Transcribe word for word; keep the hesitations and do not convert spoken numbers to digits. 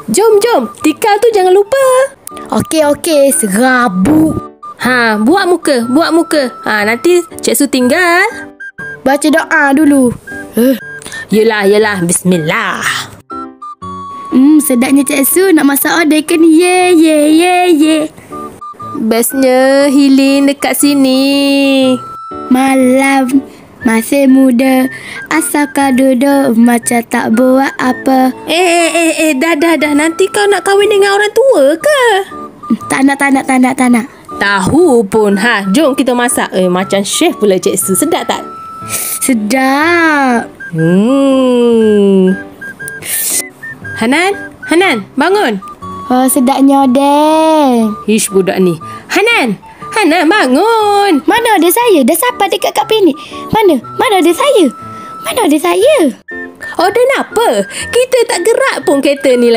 Jom, jom. Tikar tu jangan lupa. Okey, okey. Serabut. Ha, buat muka, buat muka. Ha, nanti Cik Su tinggal. Baca doa dulu. Uh. Yelah, yelah. Bismillah. Hmm, sedapnya Cik Su nak masak order ke ni. Ye, ye, ye, ye. Bestnya healing dekat sini. Malam masih muda, asalkan duduk macam tak buat apa. Eh, eh, eh, eh, dah, dah, dah. Nanti kau nak kahwin dengan orang tua ke? Tak nak, tak nak, tak nak, tak nak. Tahu pun. Ha, jom kita masak. Eh, macam chef pula Cik Su. Sedap tak? Sedap. Hmm. Hanan, Hanan, bangun. Oh, sedapnya odeng. Ish, budak ni. Hanan, Hanan, bangun. Mana ada saya? Dah sampai dekat kat klinik. Mana? Mana ada saya? Mana ada saya? Oh, dan apa? Kita tak gerak pun kereta ni